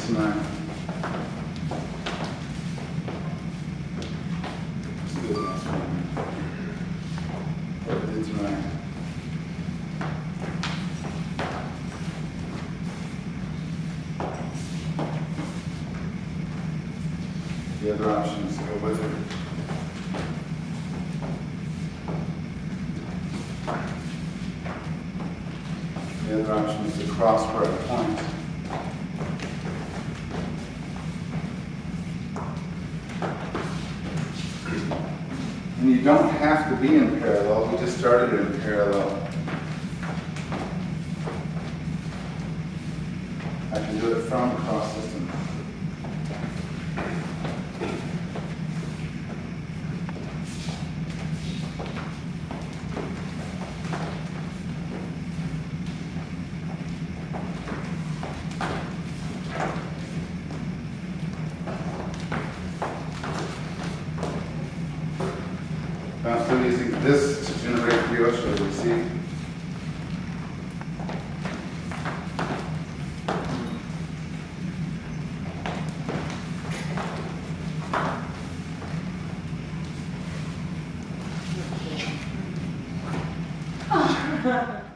tonight. Let's do it next one. What I did tonight. The other option is to go with it. The other option is to cross where it points. And you don't have to be in parallel, we just started in parallel. I can do it from cross system. I'm still using this to generate brioche, you see? Oh.